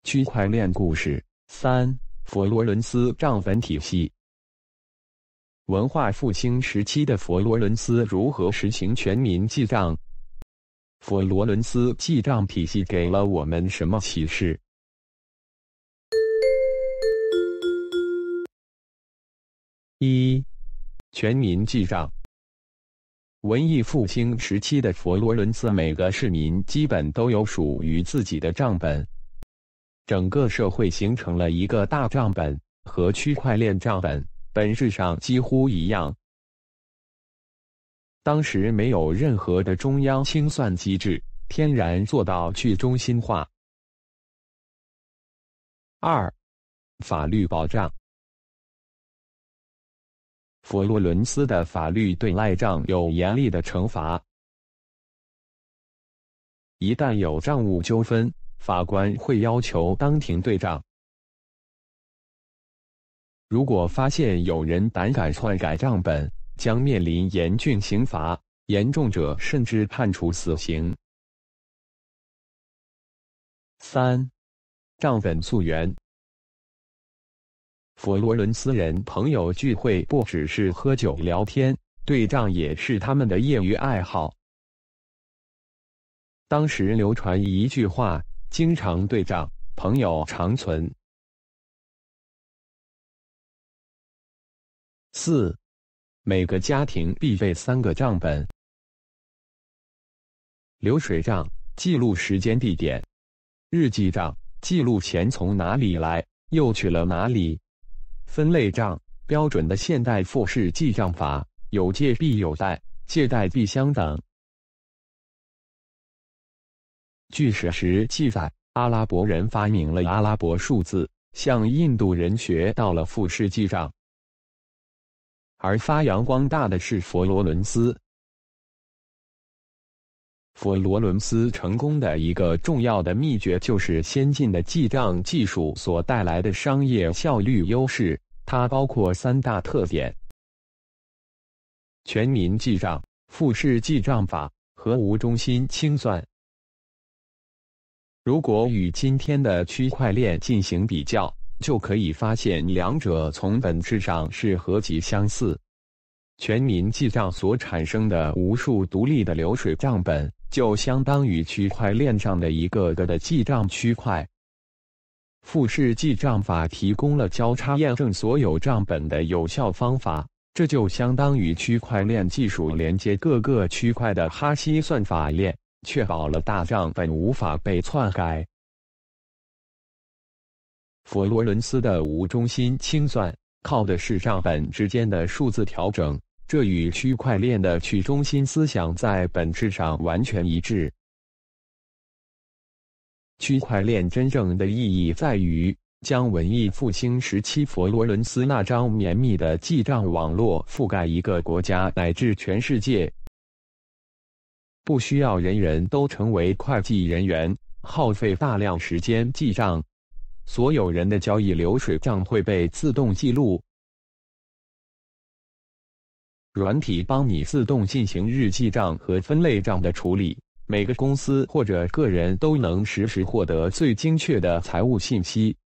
区块链故事3：佛罗伦斯账本体系。文化复兴时期的佛罗伦斯如何实行全民记账？佛罗伦斯记账体系给了我们什么启示？1. 全民记账。文艺复兴时期的佛罗伦斯，每个市民基本都有属于自己的账本，整个社会形成了一个大账本，和区块链账本本质上几乎一样。当时没有任何的中央清算机制，天然做到去中心化。2. 法律保障。佛罗伦斯的法律对赖账有严厉的惩罚，一旦有账务纠纷，法官会要求当庭对账。如果发现有人胆敢篡改账本，将面临严峻刑罚，严重者甚至判处死刑。3. 账本溯源。佛罗伦斯人朋友聚会不只是喝酒聊天，对账也是他们的业余爱好。当时流传一句话：经常对账，朋友长存。4. 每个家庭必备3个账本：流水账记录时间地点，日记账记录钱从哪里来，又去了哪里，分类账标准的现代复式记账法，有借必有贷，借贷必相等。据史实记载，阿拉伯人发明了阿拉伯数字，向印度人学到了复式记账，而发扬光大的是佛罗伦斯。佛罗伦斯成功的一个重要的秘诀就是先进的记账技术所带来的商业效率优势，它包括3大特点：全民记账、复式记账法和无中心清算。如果与今天的区块链进行比较，就可以发现两者从本质上是何其相似。全民记账所产生的无数独立的流水账本，就相当于区块链上的一个个的记账区块。复式记账法提供了交叉验证所有账本的有效方法，这就相当于区块链技术连接各个区块的哈希算法链，确保了大账本无法被篡改。佛罗伦斯的无中心清算靠的是账本之间的数字调整，这与区块链的去中心思想在本质上完全一致。区块链真正的意义在于将文艺复兴时期佛罗伦斯那张绵密的记账网络覆盖一个国家乃至全世界，不需要人人都成为会计人员，耗费大量时间记账。所有人的交易流水账会被自动记录，软体帮你自动进行日记账和分类账的处理，每个公司或者个人都能实时获得最精确的财务信息。